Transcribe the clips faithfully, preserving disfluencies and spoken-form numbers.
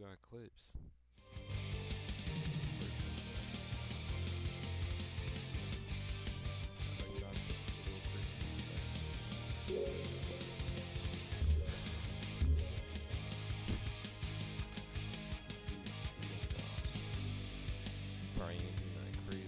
got clips. Sound like you got clips of the little person. Probably ain't do nothing crazy.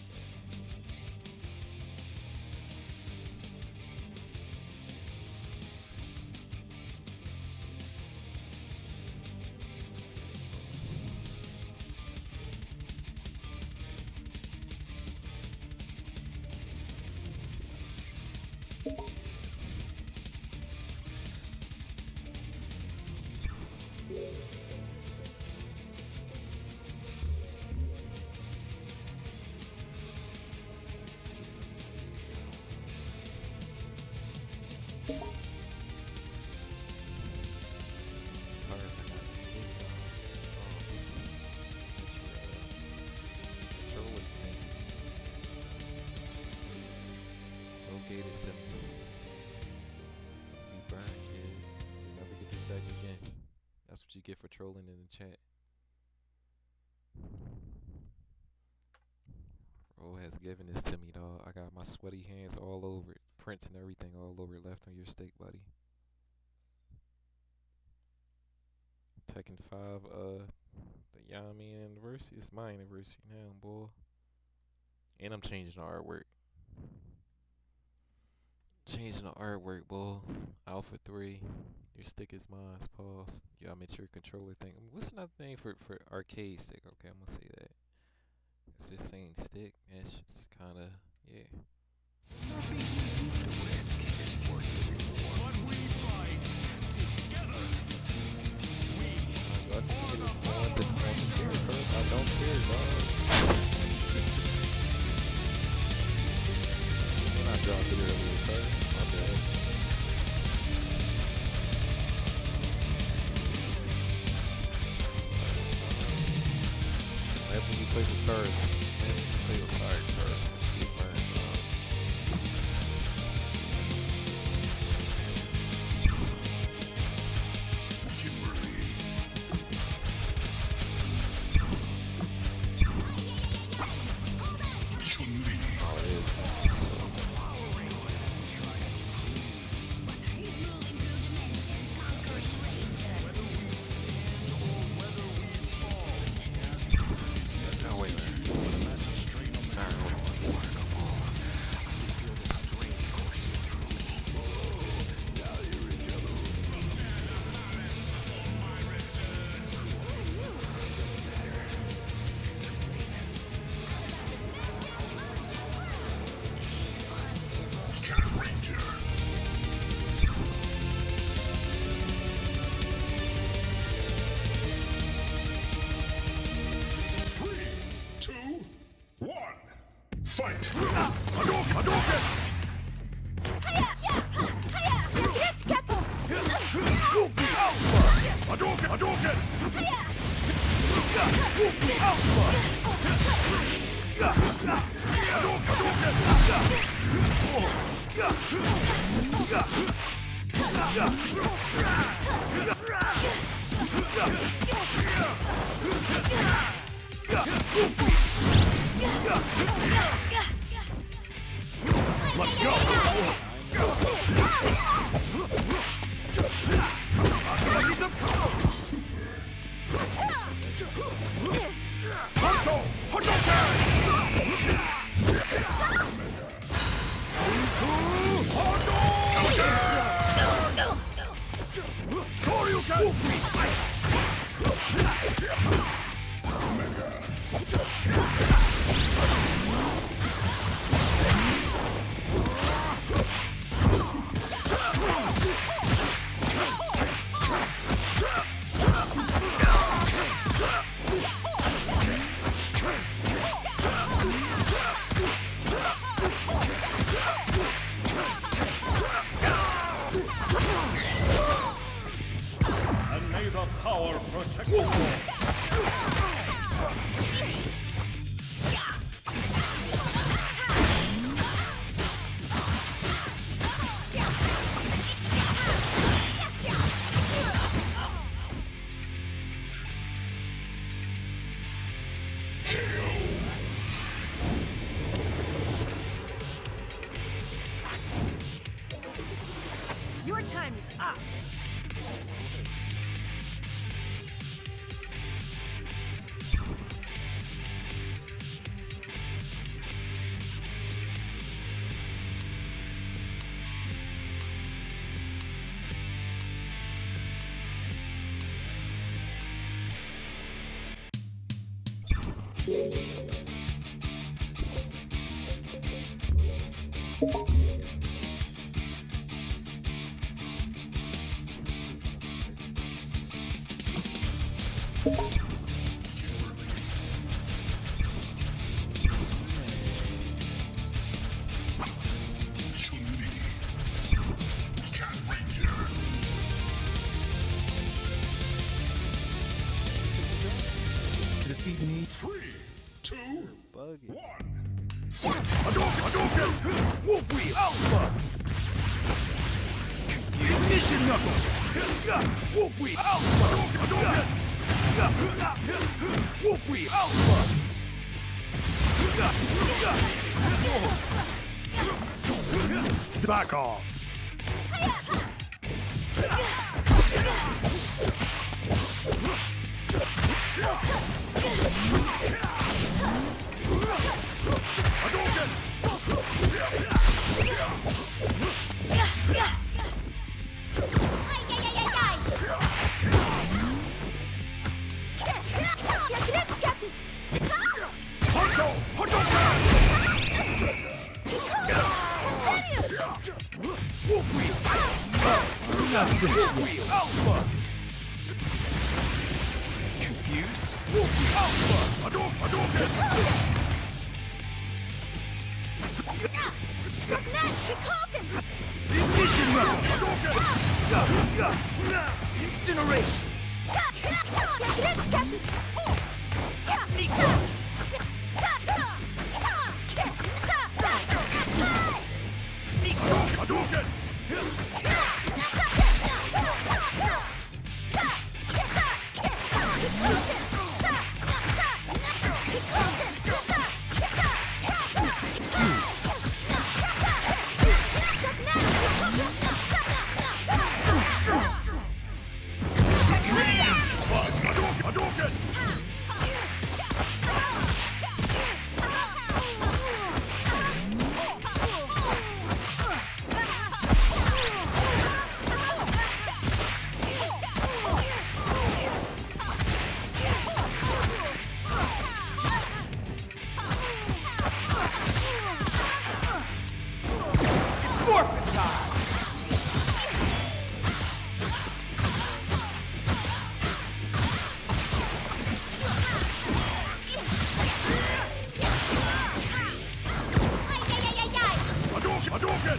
Cars, I got you still. Oh, it's your uh, controller thing. Don't gate it simple. You burn, kid. You never get this back again. That's what you get for trolling in the chat. Ro has given this to me, dog. I got my sweaty hands all over it. Prints and everything all over it left on your stick, buddy. Tekken five, uh, the Yami anniversary. It's my anniversary now, boy. And I'm changing the artwork. Changing the artwork, boy. Alpha three. Your stick is mine. Pause. You gotta make sure your controller thing. What's another thing for, for arcade stick? Okay, I'm gonna say that. It's just saying stick. That's just kinda, yeah. I just hit it on the, on the chair first. I don't care, dog. When I dropped it earlier first, my bad. Whenever you play with cards, whenever you play with fire cards, you burn, dog. Oh, it is. Oh, wait a minute. Alright, hold on. Fight! Hadouken! Hadouken! Hadouken! Hadouken! Let's go! Hanto! Hadouken! Counter! Shoryuken! And may the power protect you all. To defeat me. Three, two, Buggy. one. Fight! Hadouken! Hadouken! Wolf Wheel Alpha! Ignition Knuckle! Wolf Wheel Alpha! Hadouken! Wolf Wheel Alpha! Back off! Honto! Hadouken! Wolf Wheel Alpha! Wolf Wheel Alpha! Confused? Wolf Wheel Alpha! Hadouken! Hadouken! Ignition Knuckle! Hadouken! Incinerate! Hadouken! Hadouken! Hadouken! Hadouken!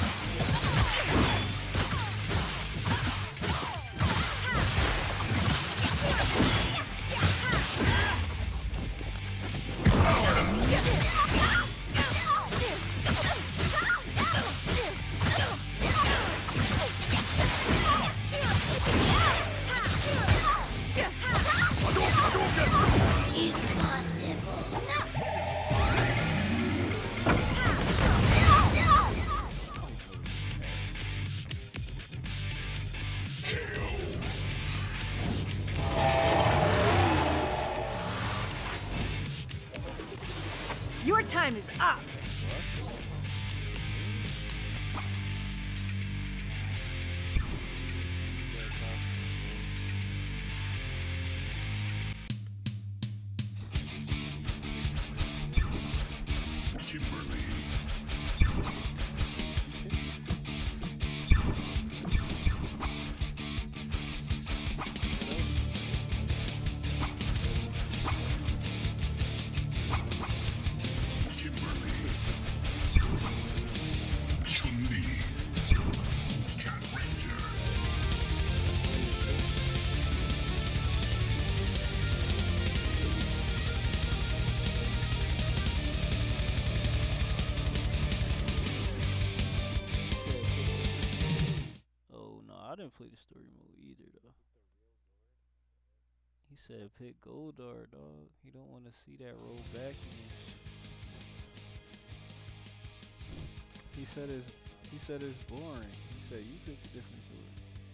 Your time is up. Kimberly. I didn't play the story mode either though. He said pick Goldar, dog. He don't want to see that roll back again. He said it's he said it's boring. He said you pick a different sword.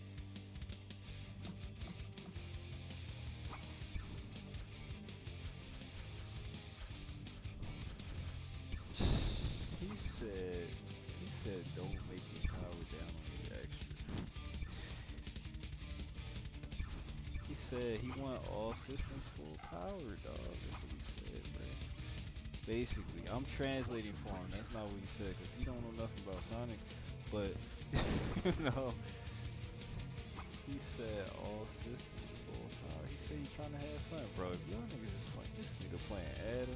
He said he said don't make me power down on the extra. He said he want all systems full power, dog. That's what he said, bro. Basically, I'm translating for him. That's not what he said, because he don't know nothing about Sonic. But, you know, he said all systems full power. He said he's trying to have fun. Bro, if y'all niggas is playing, this nigga playing Adam.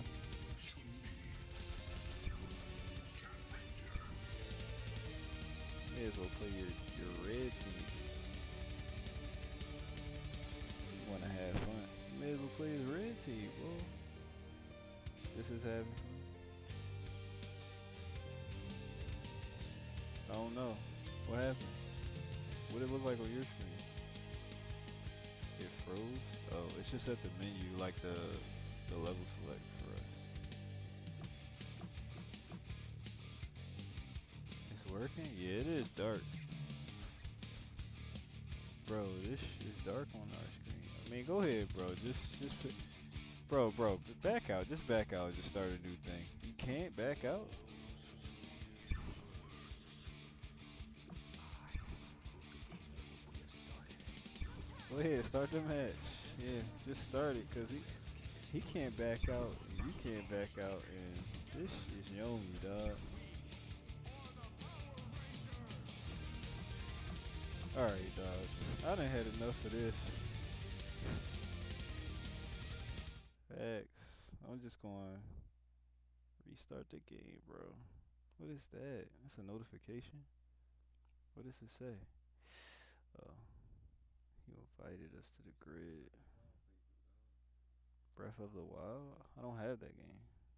May as well play your, your red team. If you want to have fun. You may as well play his red team, bro. This is having fun. I don't know. What happened? What did it look like on your screen? It froze? Oh, it's just at the menu, like the the level select for us. It's working? Yeah, it is dark. Bro, this is dark on our screen. I mean, go ahead, bro. Just, just, put, bro, bro, back out. Just back out. Just start a new thing. You can't back out. Go ahead, start the match. Yeah, just start it, cause he he can't back out, and you can't back out, and this is Yomi, dog. All right, dog. I done had enough of this. Facts. I'm just going to restart the game, bro. What is that? That's a notification. What does it say? Oh. You invited us to the grid. Breath of the Wild? I don't have that game.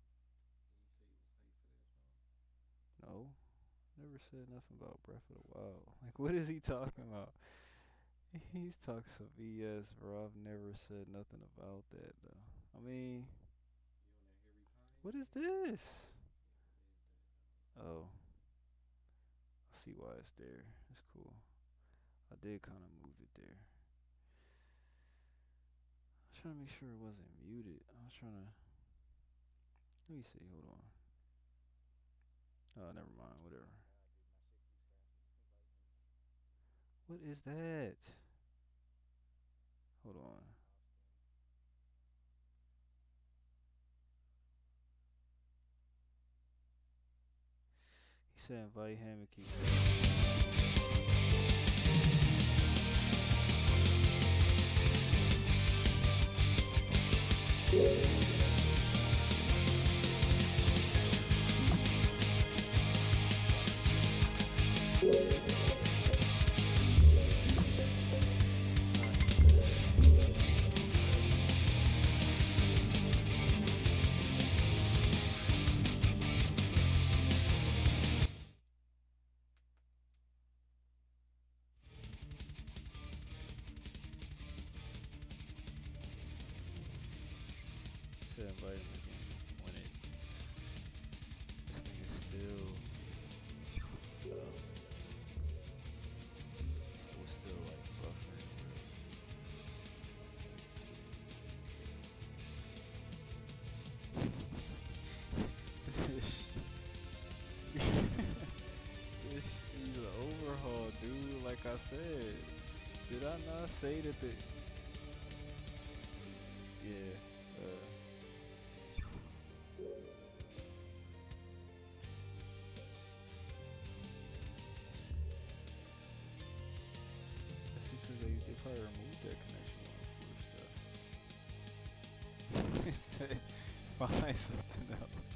No. Never said nothing about Breath of the Wild. Like, what is he talking about? He's talking some B S, bro. I've never said nothing about that, though. I mean, what is this? Oh. I see why it's there. It's cool. I did kind of move it there. I was trying to make sure it wasn't muted. I was trying to. Let me see. Hold on. Oh, never mind. Whatever. What is that? Hold on. He said invite him and keep. Said invite him again when it. This thing is still. Uh, we're still like buffering. this this is an overhaul, dude. Like I said, did I not say that the? Yeah. Uh, That's because they, they probably removed that connection on the stuff. He said, find something else.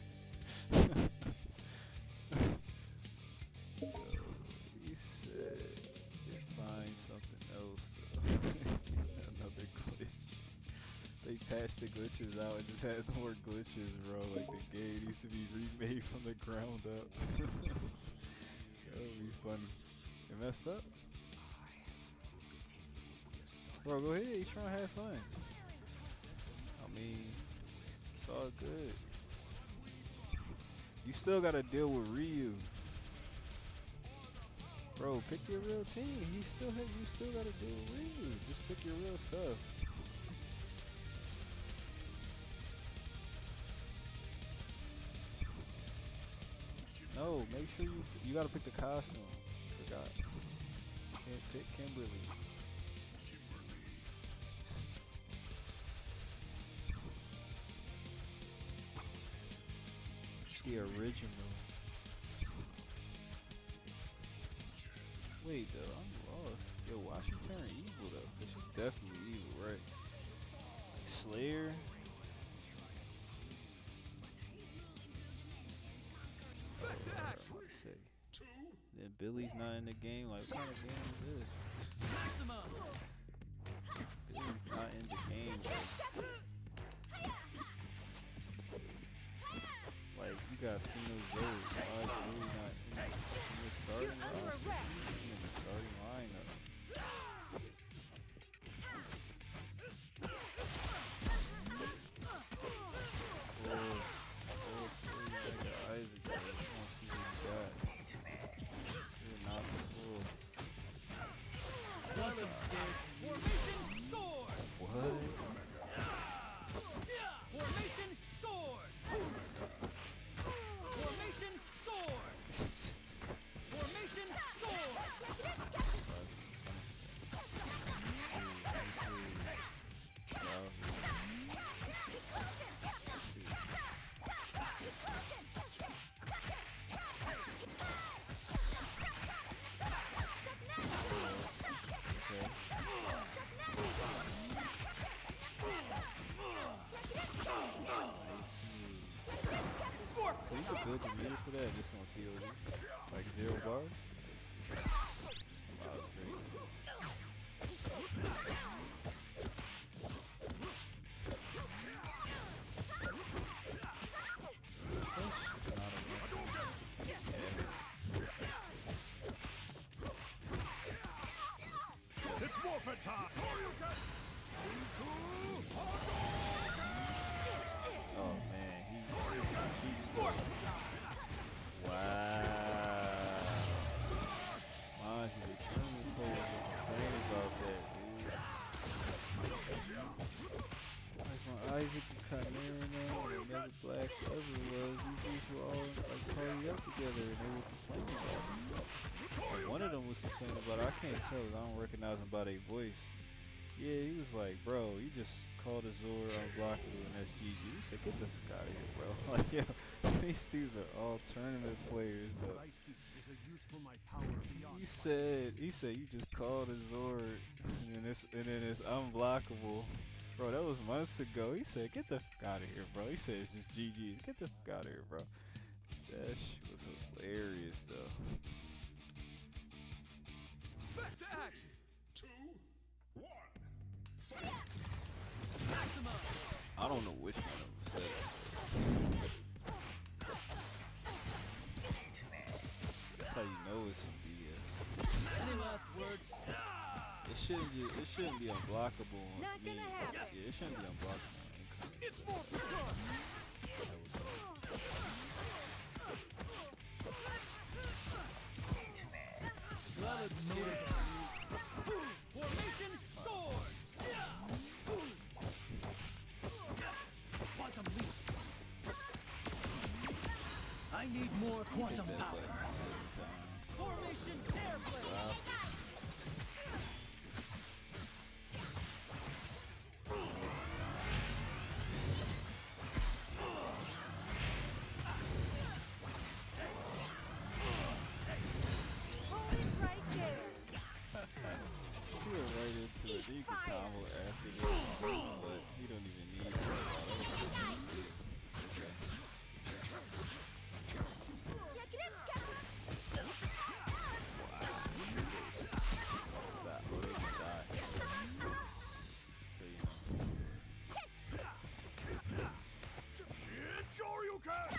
Yo, he said, find something else though. Another glitch. They patched the glitches out and just has more glitches, bro. Like the game needs to be remade from the ground up. That would be funny. It messed up? Bro, go ahead. He's trying to have fun. I mean, it's all good. You still gotta deal with Ryu. Bro, pick your real team. He still have, you still gotta deal with Ryu. Just pick your real stuff. No, make sure you you gotta pick the costume. Forgot. Can't pick Kimberly. The original. Wait though, I'm lost. Yo, why she turn evil though? Cause she's definitely evil, right? Like Slayer. Uh, what I say? Then Billy's not in the game. Like, what kind of game is this? Billy's not in the game. Like, like you got Xenosaurus. Why is Billy not in the, in the starting roster? He's in the starting lineup. Oh, oh, I got Isaac there. I want to see what he got. You're not the fool. Once I'm scared to Formation sword! What? Formation sword! Formation sword! Formation sword! So you can build your meter for that and just on T O D? Like zero bar? Wow, that's great. It's not enough. Yeah. It's Morphin time! Oh man, he's cheeks though. Wow. Mind you, the tournament players will complain about that, dude. Like when Isaac and Chimera now, and Never Black ever was, these dudes were all like party up together and they were complaining about it. Like, one of them was complaining about it. I can't tell it, I don't recognize them by their voice. Yeah, he was like, bro, you just called a Zor unblockable and that's G G. He said, get the fuck out of here, bro. Like, yo, these dudes are all tournament players, though. He said, he said, you just called a Zor and then it's, and then it's unblockable. Bro, that was months ago. He said, get the fuck out of here, bro. He said, it's just G G. Get the fuck out of here, bro. That shit was hilarious, though. Back to action! Two, one! I don't know which one of them said it. That's how you know it's some B S. Any last words? It shouldn't just, it shouldn't be unblockable on Not me. gonna happen. Yeah, it shouldn't be unblockable on income. It's Morphin time! That was Well, it's scared. Formation sword! Quantum leap! I need more quantum that power! button every time. Formation airplane! Wow. Hold it right there. He went right into it. You can combo after this, but he don't even need to. Okay. Stop. Oh, they can die. So, you know. Shin Shoryuken!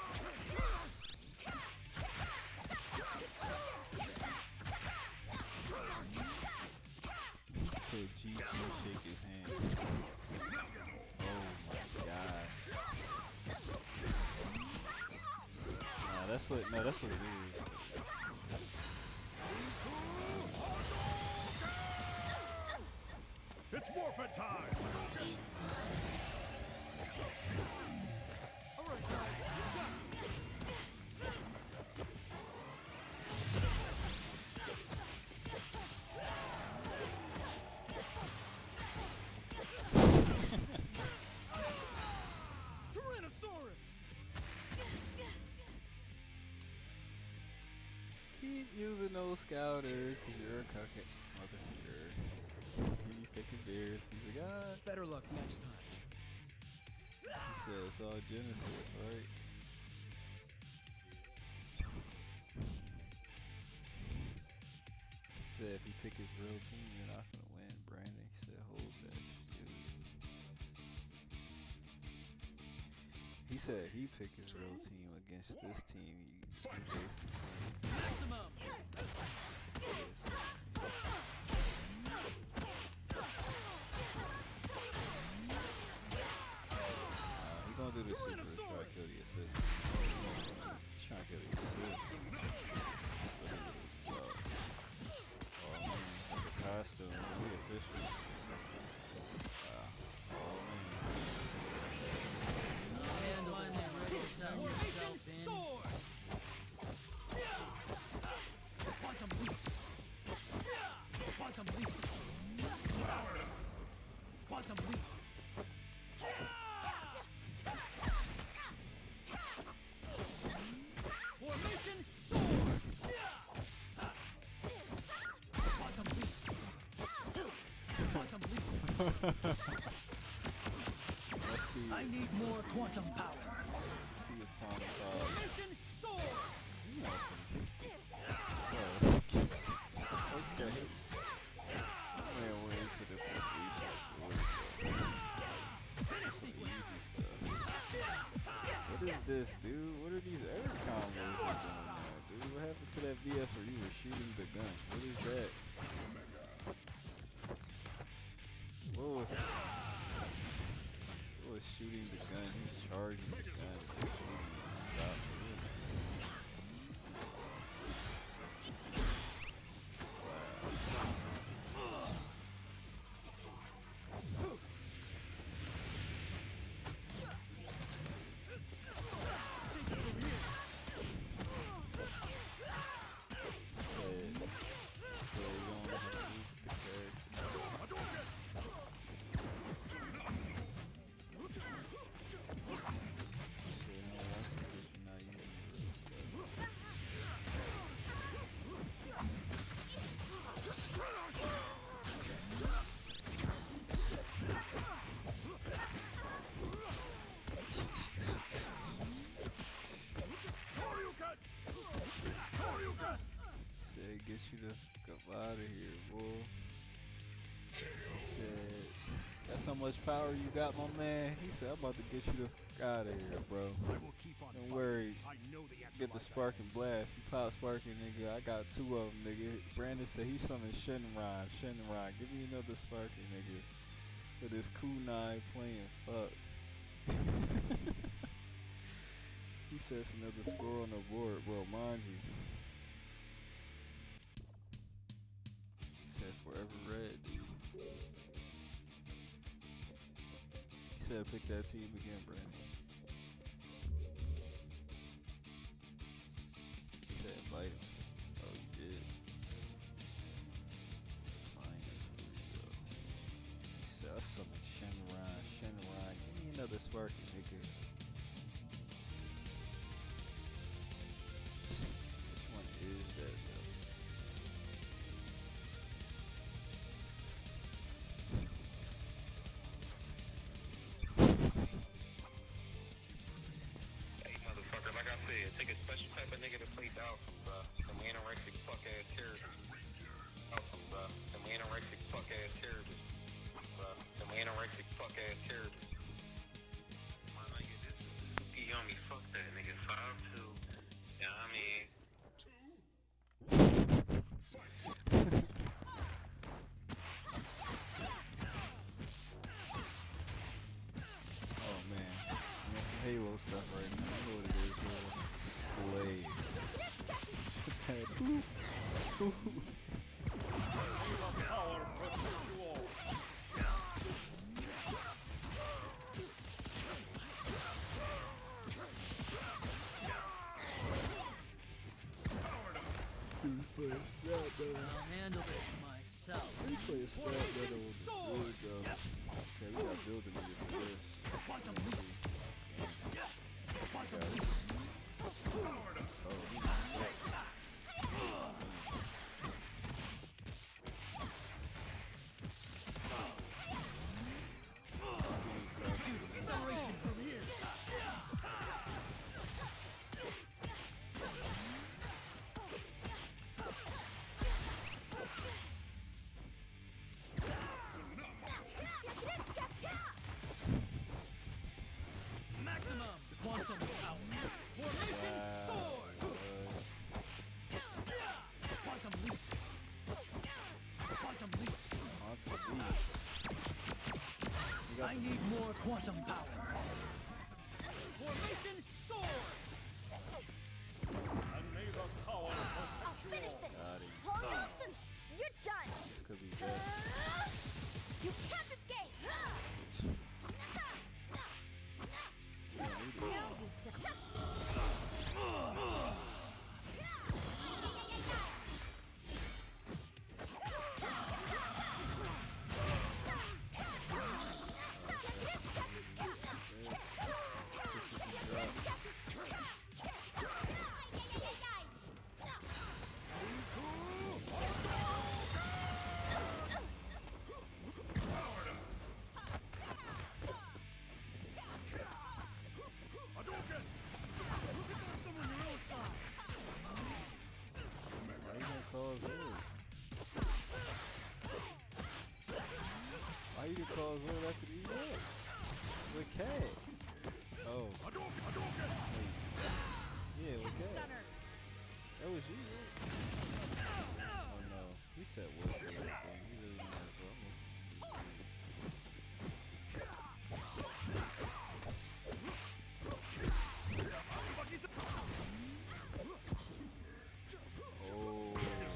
He said G G, shake his hand. Oh my gosh. Nah, that's what, no, that's what it is. It's Morphin time! Tyrannosaurus! scouters, cause you're a cockhead mother hater. He picking beers. He's like, ah. Better luck next time. He said it's all Genesis, right? He said if he pick his real team, you're not gonna win, Brandon. He said hold that shit. He said he pick his real team against this team. He, he faced himself. Maximum. He gonna do the super to try to kill the assist. He's trying to kill the assist. Oh man, like a costume. We official. Wow. Oh man. And one ready to sell yourself in. Quantum leap. Quantum leap. Quantum leap. Formation sword. Quantum leap. Quantum leap. Let's see. I need more quantum power. Let's see his quantum power. Formation sword. You want some? Oh, okay. Okay. This man went into the formation sword. That's some easy stuff. What is this, dude? What are these air combos you're doing now, dude? What happened to that V S where you were shooting the gun? What is that? What was What was shooting the gun? He's charging the gun. Stop. Get you the fuck up out of here, boy. He said, that's how much power you got, my man. He said, I'm about to get you the fuck out of here, bro. I will keep on Don't fighting. worry. I know the answer Get the lies sparking blast. You pop sparking, nigga. I got two of them, nigga. Brandon said he's summoning Shenron. Shenron. Give me another sparking, nigga. For this kunai playing. Fuck. He says another score on the board, bro. Mind you. Forever red, dude. He said pick that team again, Brandon. He said invite him. Oh, you did. Fine, here we go. He said I summoned Shenron. Shenron, give me another sparky, nigga. Which one is that, though? Take a special type of nigga to play Dolphin, bro. Them anorexic fuck ass terrorists. Dolphin, bro. Them anorexic fuck ass terrorists. Bro. Them anorexic fuck ass terrorists. My nigga, this is Spooky Yummy. Fuck that nigga. five two. Yeah, I mean. Oh man. I'm on some Halo stuff right now. I know what it is, bro. Slay. I'll handle this myself. We play a stat better with the good though. Okay, we got building nigga for this. Quantum Let's leap. see. Quantum Got it. leap. Oh, he's quantum power. Formation Wow. sword. Quantum leap. Quantum leap. Onto the beat. You got I the need more quantum power. Formation sword. I'll finish this. Got him. Hold Watson, you're done. This could be bad. You can't escape. You don't need it. Now you've done. Someone your own side. Why you gonna cause wood? Why you gonna cause wood after the E X? With cat. Oh. Wait. Yeah, with cat. Stunner. That was you, right? Oh no. He said wood for everything. He really might as well. Oh.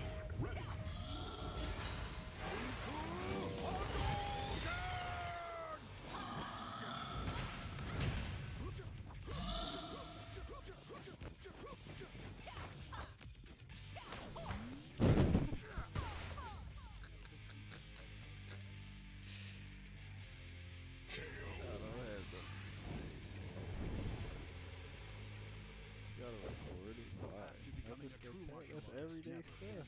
Gotta record it. Why? Nothing spectacular. That's everyday stuff.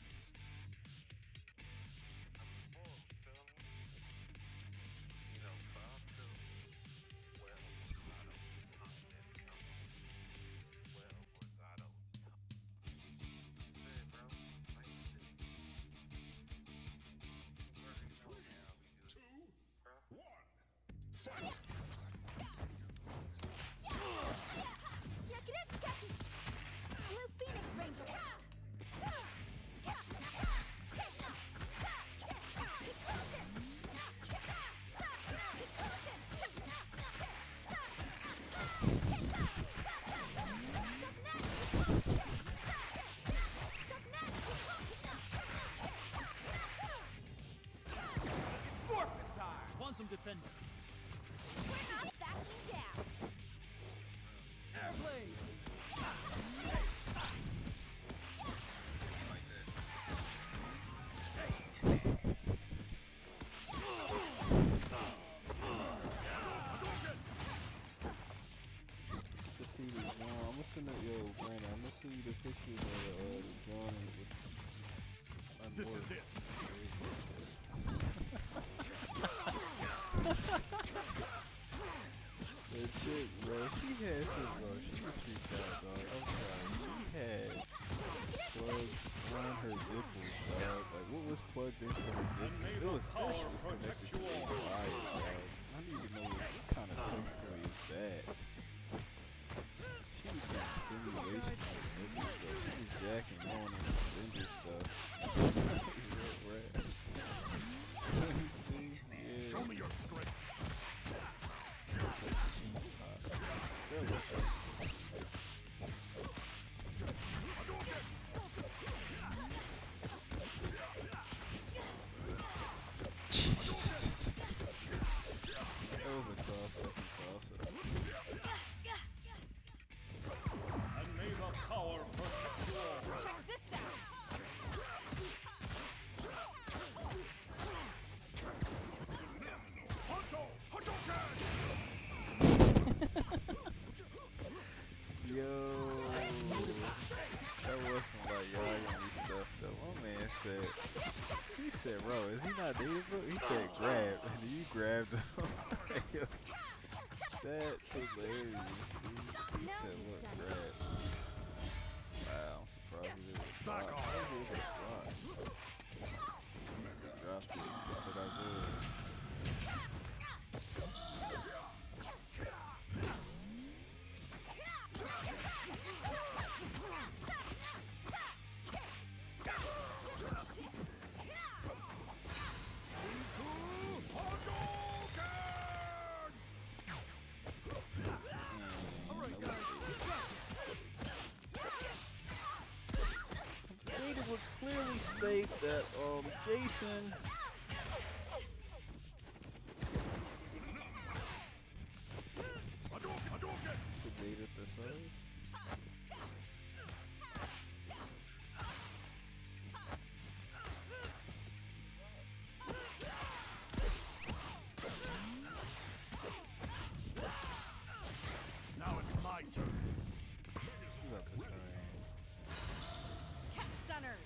Blue Phoenix Ranger. Quantum defender. We're not backing down. Airblade. To see the drawing, I'm gonna send it, yo, Brandon. I'm gonna send you the pictures of the, uh, the drawing with. This is it. The chick, bro, she had some, bro. She was freaked out, dog. I'm sorry. She had plugs on her nipples, dog. Like, what was plugged into her nipples? It was that shit was connected to a wire, dog. I need to know what kind of sex toy is that. She was getting stimulation on her nipples, though. She was jacking on and ginger stuff. Right. See? Yeah. Show me your strength. That was a cross-step crossover. Check this out. Yo, that was some like Yagami stuff though. My man said, he said, bro, is he not dating, bro? He said, grab, and then you grabbed him. Yo, that's hilarious, dude. He said, what, grab? Wow, I'm surprised he didn't Back fly. off. I was able to fly. He dropped it, just like I said. state that um Jason debated the size. Now it's my turn. You got this right. Cat stunners.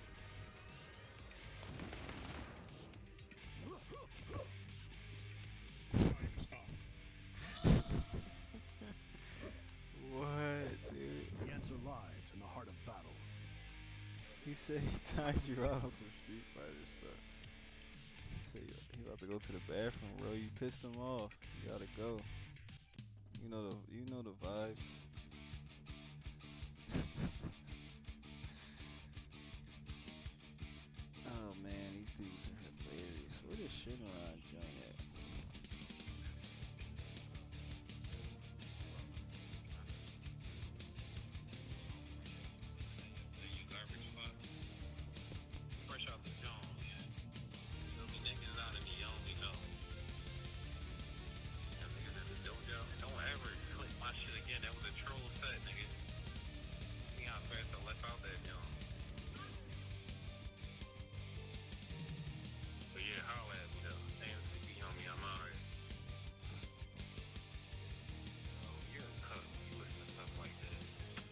What, dude? The answer lies in the heart of battle. He said he timed you out on some Street Fighter stuff. He said he he about to go to the bathroom, bro. You pissed him off. You gotta go. You know the you know the vibe. Oh man, these dudes are hilarious. Where does Shinron join at? You garbage fuck. Fresh out the joint. There'll be niggas out in the only know. Them niggas in the dojo. Don't ever click my shit again. That was a troll set, nigga. See how fast I left out that joint. But yeah, holla at me though. A M C B on me, I'm alright. Oh, you're a cuck. You listen to stuff like that.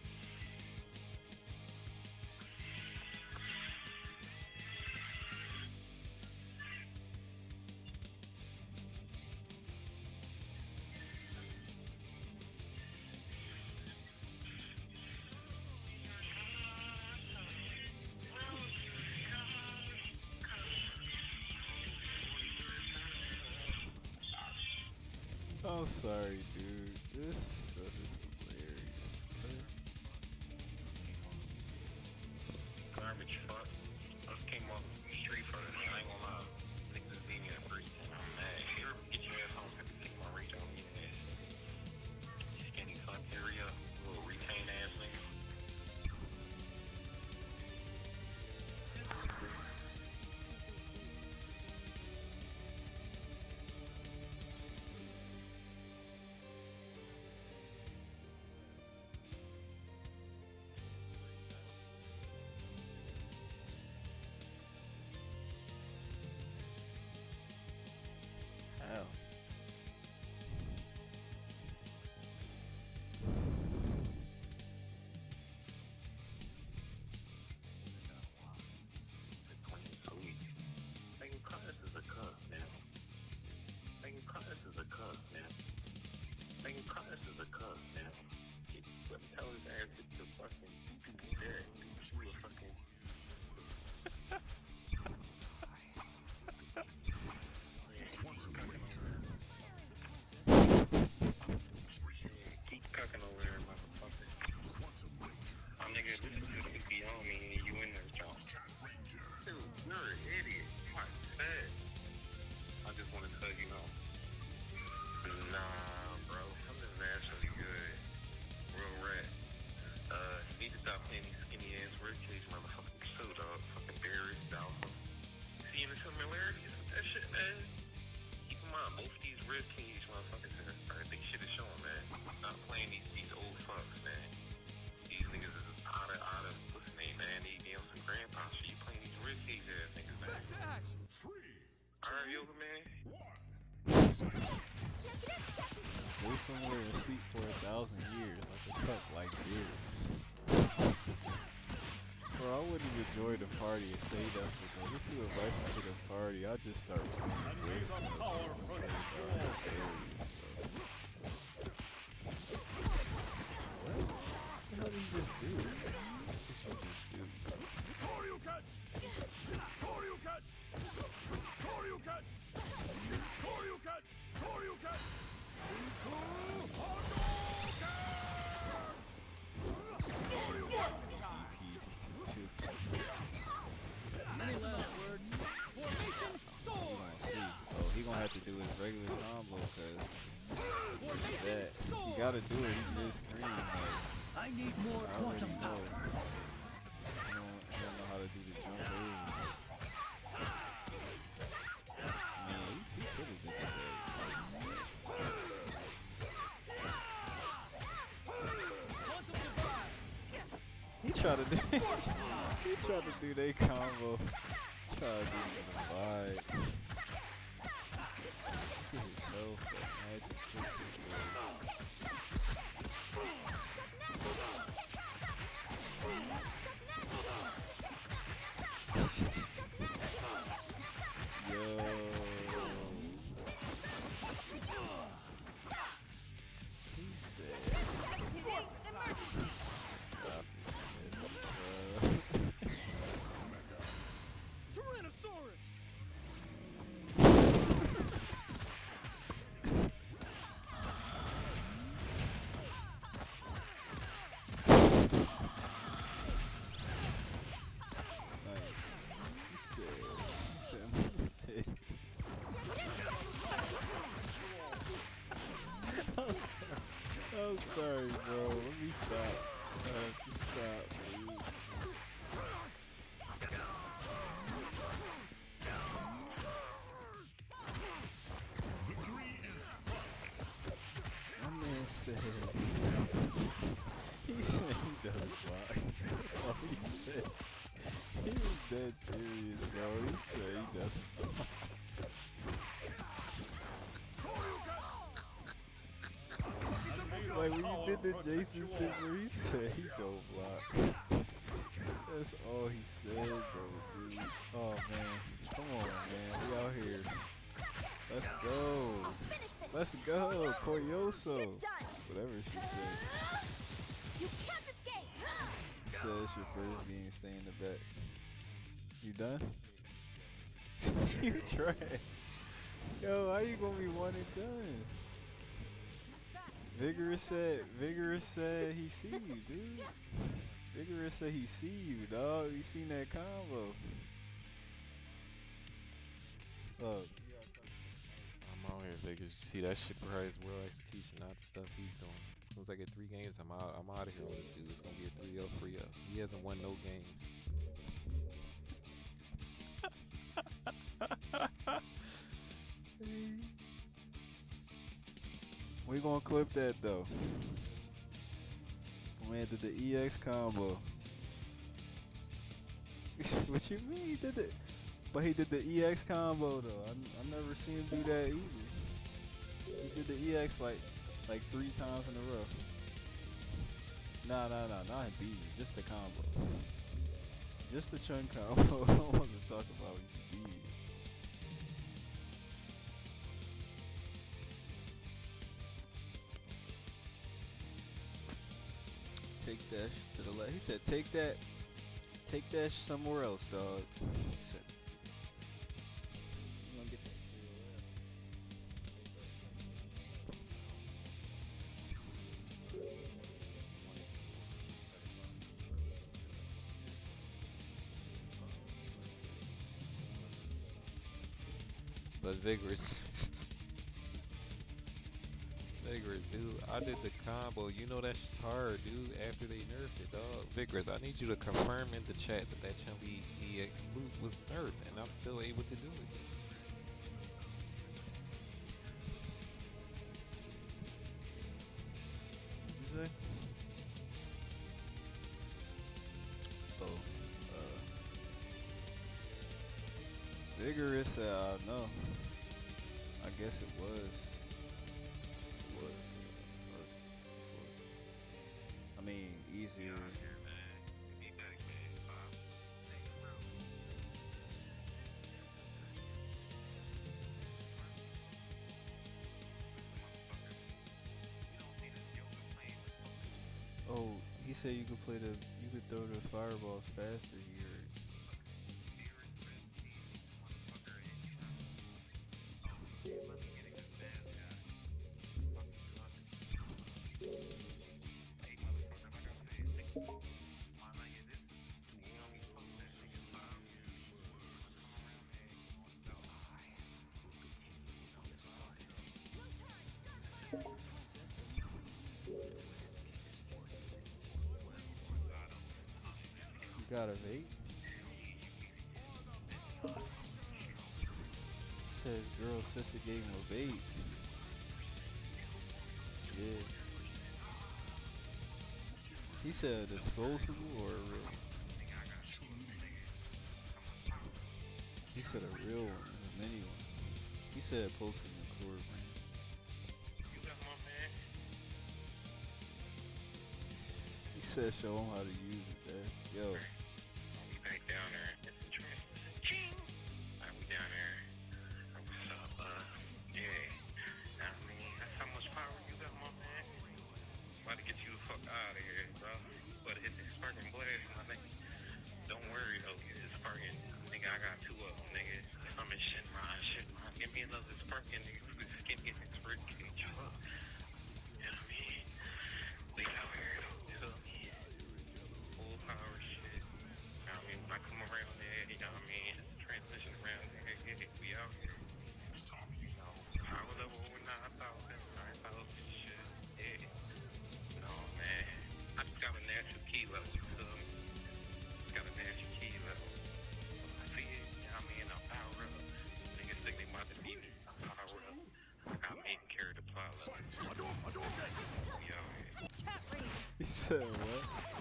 I'm sorry, dude. This stuff is hilarious. Garbage fuck. I just came off the street for this. I ain't gonna lie. Niggas beat me up first. And I'm mad. Here, get your ass home. Have to take my reach on your ass. Skinny fuck area. Little retain ass nigga. How? Sweet. Making cars is a cup, man. Making cars is a cup, man. Making cars is a cup, man. Let me tell his ass it's the fucking dead. You a fucking. Keep cooking over there, motherfucker. I'm nigga, this is just be on me and you in there, John. Dude, you're an idiot. My bad. I just want to tell you no. Nah, bro. I'm just naturally good. Real rat. Uh, you need to stop playing these skinny ass ribcage motherfucking suit, dog. Fucking Barris, Alpha. See any similarities with that shit, man? Keep in mind, both these ribcage motherfuckers are, are big shit is showing, man. Stop playing these, these old fucks, man. These niggas is out of, out of, what's the name, man? They, they on some grandpa shit. You playing these ribcage ass niggas, man. Three, Alright, yoga, man. one. Go somewhere and sleep for a thousand years, like a cup like yours. Bro, I wouldn't even join the party and say that for them. Just do invite you to the party. I'll just start playing this. What the hell did he just do? What did you just do? Shoryuken! Shoryuken! Shoryuken! Shoryuken! Shoryuken! Easy can do. Many last words. Formation We sword. gonna see. Oh, he gonna have to do his regular combo, cause that he gotta do it. He missed screen. Like, I need more I already quantum know. power. He don't, he don't know how to do the jump. Ooh. try to do he tried to do they combo. Try to do the vibe. No, magic Yo. He said. Tyrannosaurus! I'm sorry, bro. Let me stop. I have to stop, dude. Victory is fun. My man said he said he doesn't block. That's all he said. He was dead serious, bro. He said he doesn't block. Like when you did the Jason Sigma, he said he don't block. That's all he said, bro, dude. Oh man, come on, man, we out here. Let's go. Let's go, Koyoso. Whatever she said. You can't escape. She said it's your first game, stay in the back. You done? You trash. Yo, how you gonna be one and done? Vigorous said, Vigorous said he see you, dude. Vigorous said he see you, dog. You seen that combo. Look. I'm out here, Vegas. You see that shit probably his world execution, not the stuff he's doing. As soon as I get three games, I'm out. I'm out of here on this dude. It's gonna be a three oh, three oh. He hasn't won no games. We gonna clip that though. Man did the E X combo. What you mean he did it? But he did the E X combo though. I, I never seen him do that either. He did the E X like like three times in a row. Nah, nah, nah, not in B, just the combo. Just the Chun combo. I don't want to talk about B. Take that sh to the left. He said, take that, take that sh somewhere else, dog. He said, you gonna get that But Vigorous. Vigorous, dude. I did the combo. You know that shit's hard, dude. After they nerfed it, dog. Vigorous, I need you to confirm in the chat that that Chun-Li E X loop was nerfed, and I'm still able to do it. What'd you say? Oh, uh, Vigorous, uh, no. I guess it was. It was. Uh, I mean, easier. Oh, he said you could play the, you could throw the fireballs faster here. Got a vape. Says girl sister gave him a vape. Yeah. He said disposable or a real? He said a real one, a mini one. He said post in the cord, man. You got my man. He said show him how to use it there. Yo. We back down there. It's the trend. Ching! Alright, we down there. What's up, uh, yeah. I mean, that's how much power you got, my man. About to get you the fuck out of here, bro. But hit the sparking blast, my nigga. Don't worry, though. You just sparking. Nigga, I got two of them, nigga. I'm in Shinron, Shinron. Give me another sparking, nigga. For the skinny expert, get you up. You know what I mean? We out here, though. You feel me? Full power shit. You know what I mean? When I come around there, you know what I mean? Transmission around there, yeah, we out here. You know, power level over nine thousand, nine thousand shit. Yeah. No, man. I just got a natural key level, you feel me? Just got a natural key level. I see it, you know what I mean? I'm power up. Niggas think they about to beat me. I'm power up. I got me carry the plot level. We out here. Cat race. He said what?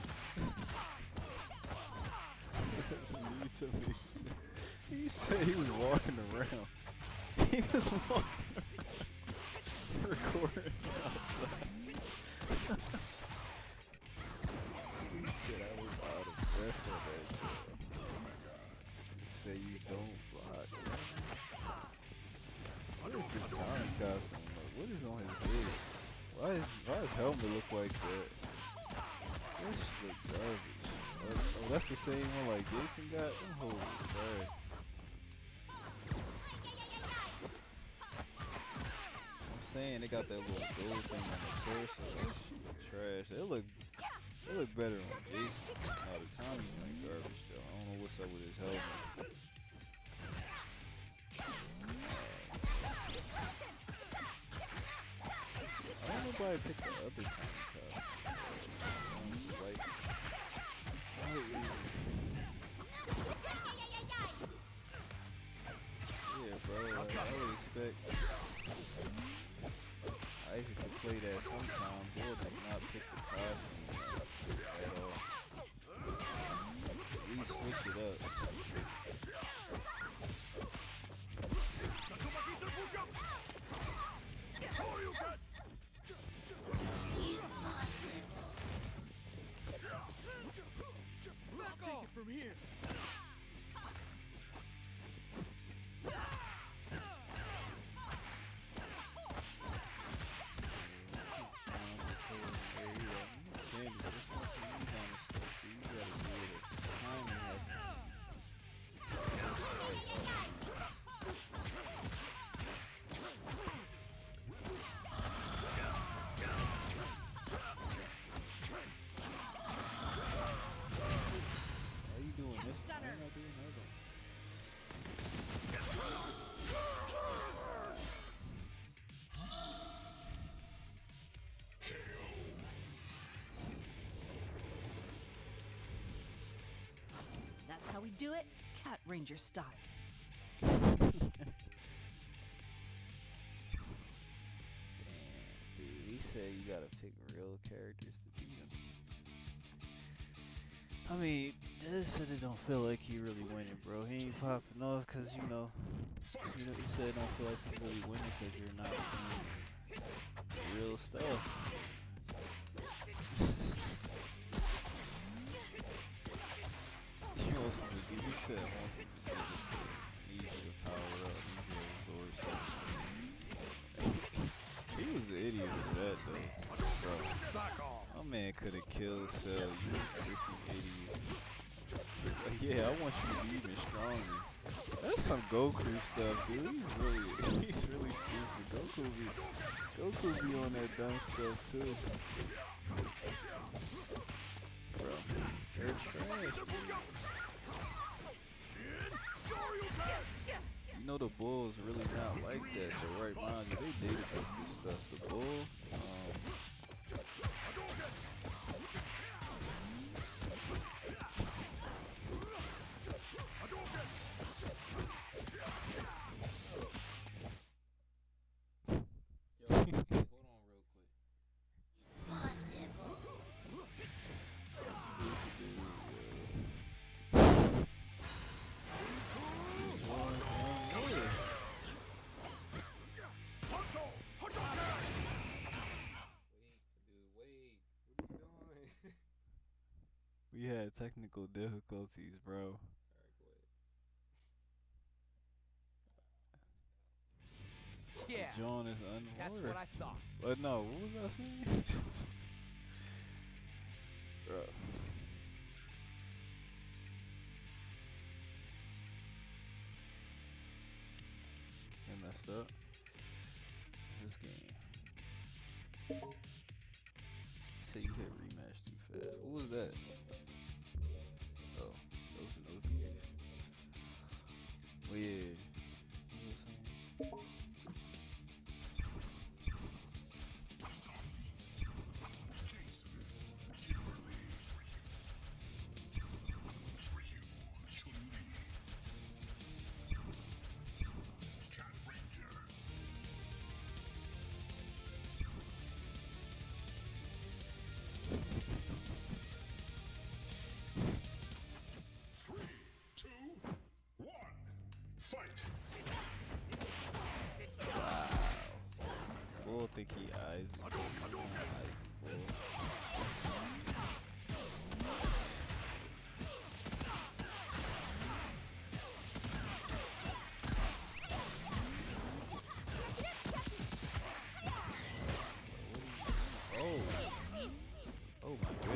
Doesn't need to be said. He said he was walking around. He was walking around. Recording outside. He said I was out of breath for that girl. He said you don't block. What is this Tommy costume look? What is on his head? Why is why his helmet look like that? This look garbage. Oh, oh, that's the same one like Jason got? Oh, sorry. I'm saying they got that little gold thing on the torso. That's trash. They look they look better on Jason. Now the Tommy's like garbage though. I don't know what's up with his helmet. I don't know why I picked the other Tommy costume. Like, yeah, bro. Like, I would expect Isaac to play that sometime. Boy does not pick the costume at all. At least switch it up. Take it from here. That's how we do it, Cat Ranger style. Damn, dude, he said you gotta pick real characters to beat him. I mean, Dez said it don't feel like he really winning, bro. He ain't popping off because, you know, you know, he said it don't feel like he really winning because you're not doing real stuff. He wants him to do, he said wants him to do just like, need you to power up, need you to absorb something. He was an idiot for that though, bro. My man could have killed Cell, you freaking idiot. Like, yeah, I want you to be even stronger. That's some Goku stuff, dude. He's really, he's really stupid. Goku be, Goku be on that dumb stuff too. Bro, they're trash. You know the Bulls really not like that though, right? Mind you, they did about this stuff. The Bull, um, Yo, hold on real quick. technical difficulties, bro. Yeah, John is that's unfair. what I thought. But no, what was I saying? Bro. I messed up. This game. Say you hit rematch too fast. What was that? Oh, that was a notification. Well, yeah. What was I saying? Three, two, one, fight! Bull think he eyes. Bull. Oh. Oh my